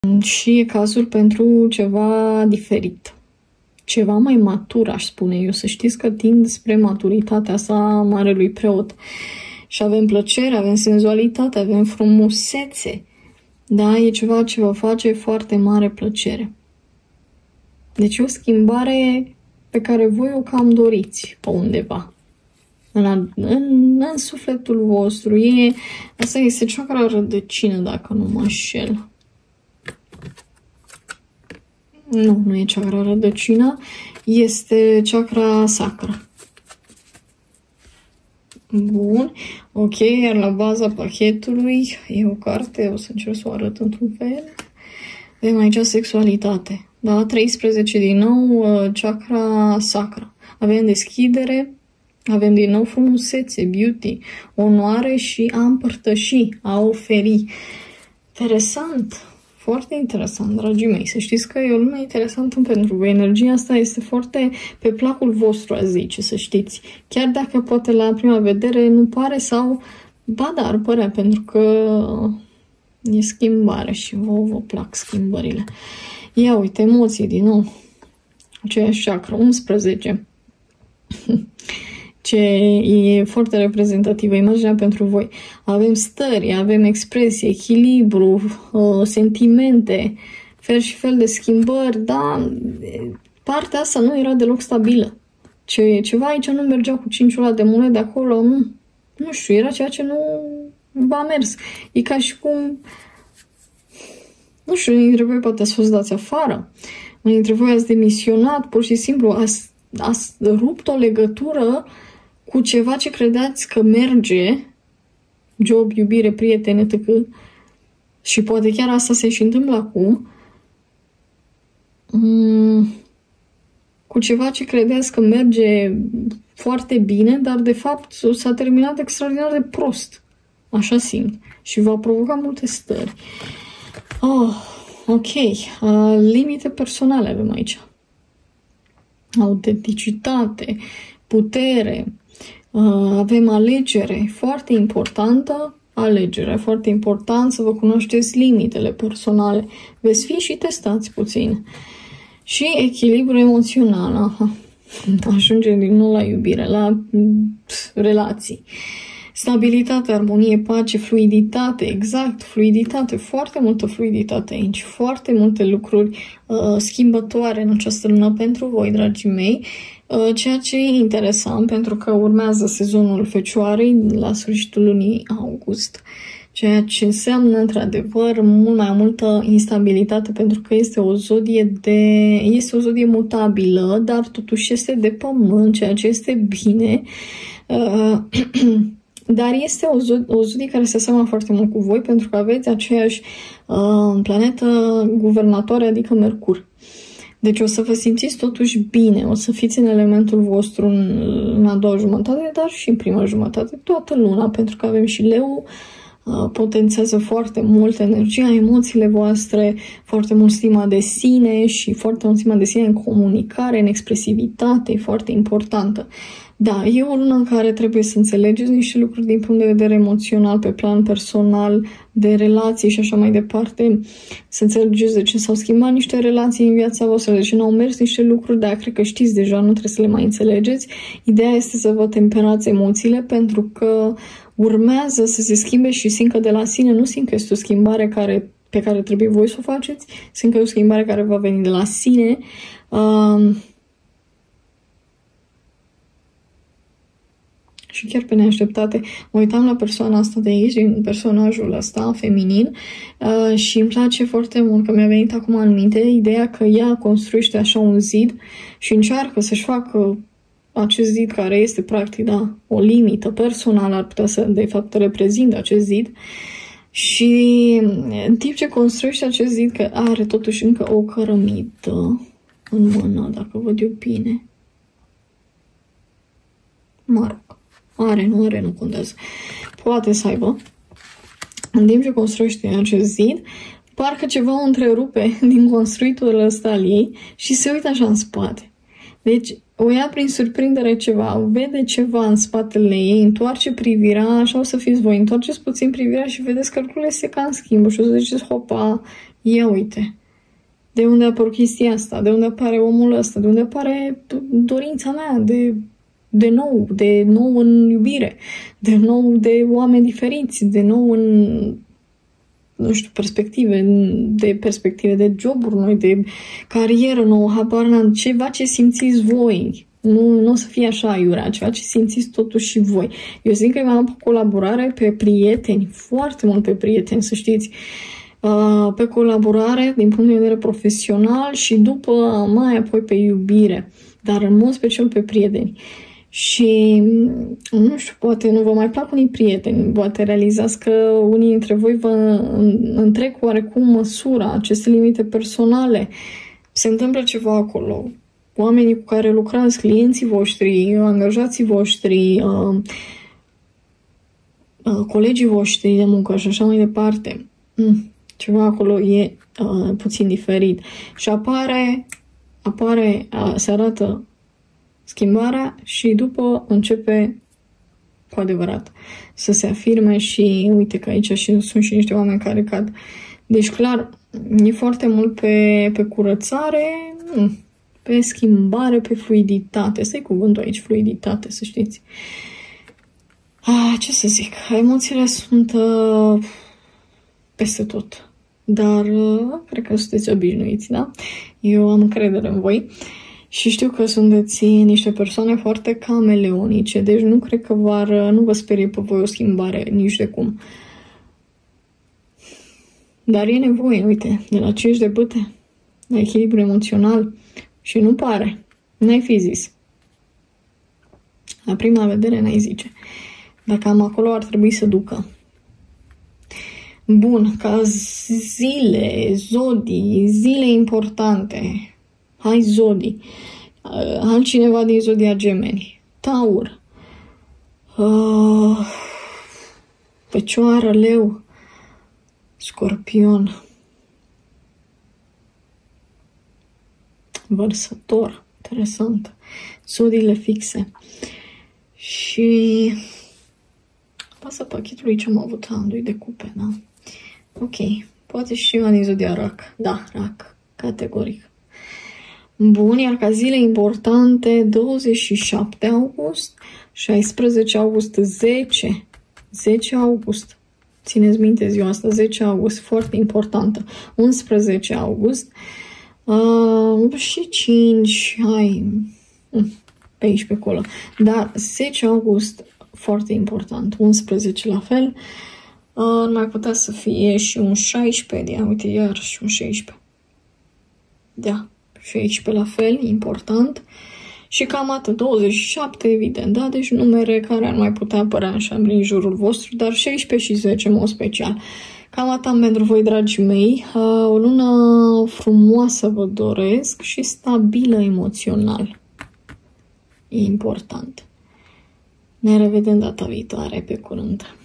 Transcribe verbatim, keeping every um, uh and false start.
Și e cazul pentru ceva diferit. Ceva mai matur, aș spune eu. Să știți că tind spre maturitatea sa marelui preot. Și avem plăcere, avem senzualitate, avem frumusețe. Da, e ceva ce vă face foarte mare plăcere. Deci e o schimbare pe care voi o cam doriți pe undeva. În, în, în sufletul vostru. E, asta este chakra rădăcină, dacă nu mă înșel. Nu, nu e chakra rădăcină. Este chakra sacră. Bun. Ok, iar la baza pachetului e o carte, o să încerc să o arăt într-un fel. Avem aici sexualitate. Da, treisprezece din nou, chakra sacră. Avem deschidere, avem din nou frumusețe, beauty, onoare și a împărtăși, a oferi. Interesant, foarte interesant, dragii mei. Să știți că e o lume interesantă pentru voi. Energia asta este foarte pe placul vostru, a zice, să știți. Chiar dacă poate la prima vedere nu pare sau, ba da, ar părea, pentru că e schimbare și vouă vă plac schimbările. Ia uite, emoții din nou. Aceeași chakra, unsprezece. Ce e foarte reprezentativă imaginea pentru voi. Avem stări, avem expresie, echilibru, sentimente, fel și fel de schimbări, dar partea asta nu era deloc stabilă. Ce, ceva aici nu mergea cu cinciul ăla de monede acolo, nu, nu știu, era ceea ce nu v-a mers. E ca și cum, nu știu, unii dintre voi poate ați fost dați afară, unii dintre voi ați demisionat, pur și simplu ați, ați rupt o legătură cu ceva ce credeați că merge, job, iubire, prietene, et cetera. Și poate chiar asta se și întâmplă acum, cu ceva ce credeați că merge foarte bine, dar de fapt s-a terminat extraordinar de prost. Așa simt. Și va provoca multe stări. Oh, ok. Uh, limite personale avem aici. Autenticitate, putere, uh, avem alegere, foarte importantă, alegere, foarte important să vă cunoașteți limitele personale. Veți fi și testați puțin. Și echilibru emoțional, aha. Ajungem din nou la iubire, la pf, relații. Stabilitate, armonie, pace, fluiditate, exact, fluiditate, foarte multă fluiditate aici, foarte multe lucruri uh, schimbătoare în această lună pentru voi, dragii mei, uh, ceea ce e interesant pentru că urmează sezonul Fecioarei la sfârșitul lunii august, ceea ce înseamnă într-adevăr mult mai multă instabilitate pentru că este o zodie de este o zodie mutabilă, dar totuși este de pământ, ceea ce este bine. Uh, Dar este o, zo o zodie care se seamănă foarte mult cu voi pentru că aveți aceeași uh, planetă guvernatoare, adică Mercur. Deci o să vă simțiți totuși bine, o să fiți în elementul vostru în, în a doua jumătate, dar și în prima jumătate, toată luna, pentru că avem și Leu, uh, potențează foarte mult energia, emoțiile voastre, foarte mult stima de sine și foarte mult stima de sine în comunicare, în expresivitate, e foarte importantă. Da, e o lună în care trebuie să înțelegeți niște lucruri din punct de vedere emoțional, pe plan personal, de relații și așa mai departe. Să înțelegeți de ce s-au schimbat niște relații în viața voastră, de ce nu au mers niște lucruri, dar cred că știți deja, nu trebuie să le mai înțelegeți. Ideea este să vă temperați emoțiile pentru că urmează să se schimbe și simt că de la sine, nu simt că este o schimbare care, pe care trebuie voi să o faceți, simt că e o schimbare care va veni de la sine. Uh, Și chiar pe neașteptate, mă uitam la persoana asta de aici, din personajul ăsta feminin uh, și îmi place foarte mult că mi-a venit acum în minte ideea că ea construiește așa un zid și încearcă să-și facă acest zid care este practic, da, o limită personală, ar putea să, de fapt, reprezintă acest zid. Și în timp ce construiește acest zid, că are totuși încă o cărămidă în mână, dacă văd eu bine. Mă rog. Are, nu are, nu contează. Poate să aibă. În timp ce construiește acest zid, parcă ceva o întrerupe din construitul ăsta al ei și se uită așa în spate. Deci o ia prin surprindere ceva, vede ceva în spatele ei, întoarce privirea, așa o să fiți voi, întoarceți puțin privirea și vedeți că lucrurile se cam schimbă și o să ziceți, hopa, Ia uite, de unde apare chestia asta, de unde apare omul ăsta, de unde apare dorința mea de, de nou, de nou în iubire, de nou de oameni diferiți, de nou în, nu știu, perspective, de perspective de joburi noi, de carieră nouă, habar n-am, ceva ce simțiți voi. Nu, nu o să fie așa iurea, ceva ce simțiți totuși și voi. Eu zic că m-am pe colaborare, pe prieteni, foarte mult pe prieteni, să știți, uh, pe colaborare din punct de vedere profesional și după mai apoi pe iubire, dar în mod special pe prieteni. Și nu știu, poate nu vă mai plac unii prieteni, poate realizați că unii dintre voi vă întrec oarecum măsura, aceste limite personale. Se întâmplă ceva acolo. Oamenii cu care lucrați, clienții voștri, angajații voștri, uh, uh, colegii voștri de muncă și așa mai departe. Mm, ceva acolo e uh, puțin diferit. Și apare, apare uh, se arată schimbarea și după începe cu adevărat să se afirme și uite că aici și sunt și niște oameni care cad. Deci clar, e foarte mult pe, pe curățare, pe schimbare, pe fluiditate. Asta e cuvântul aici, fluiditate, să știți. Ah, ce să zic, emoțiile sunt uh, peste tot. Dar uh, cred că sunteți obișnuiți, da? Eu am încredere în voi. Și știu că sunteți niște persoane foarte cameleonice, deci nu cred că v-ar, nu vă sperie pe voi o schimbare nici de cum. Dar e nevoie, uite, de la cinci de bâte, la echilibru emoțional și nu pare, n-ai fi zis. La prima vedere n-ai zice. Dacă am acolo ar trebui să ducă. Bun, ca zile, zodii, zile importante. Hai zodii. Altcineva din zodia Gemeni. Taur. Uh, Fecioară, Leu. Scorpion. Vărsător. Interesant. Zodiile fixe. Și pasă pachetului ce am avut. Am doi de cupe, da? Ok. Poate și ceva din zodia Rac. Da, Rac. Categoric. Bun, iar ca zile importante, douăzeci și șapte august, șaisprezece august, zece. zece august. Țineți minte ziua asta, zece august, foarte importantă. unsprezece august. Uh, și cinci, hai, pe aici, pe acolo. Dar zece august, foarte important. unsprezece la fel. Uh, mai putea să fie și un șaisprezece, ia, uite, iar și un șaisprezece. Da. șaisprezece la fel, important. Și cam atât, douăzeci și șapte, evident, da? Deci numere care ar mai putea apărea așa în jurul vostru, dar șaisprezece și zece, în mod special. Cam atât pentru voi, dragii mei. O lună frumoasă vă doresc și stabilă emoțional. E important. Ne revedem data viitoare, pe curând.